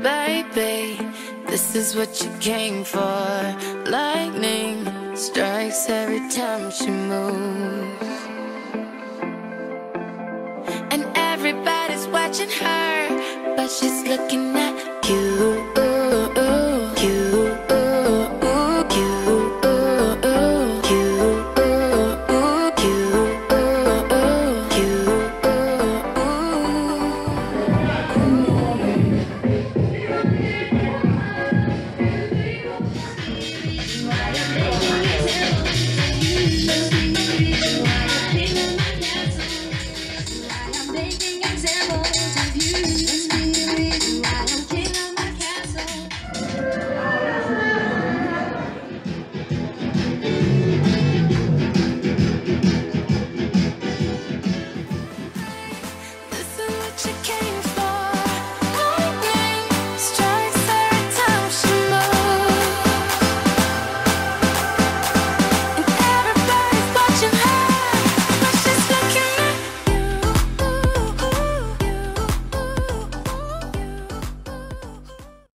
Baby, this is what you came for. Lightning strikes every time she moves, and everybody's watching her, but she's looking at you.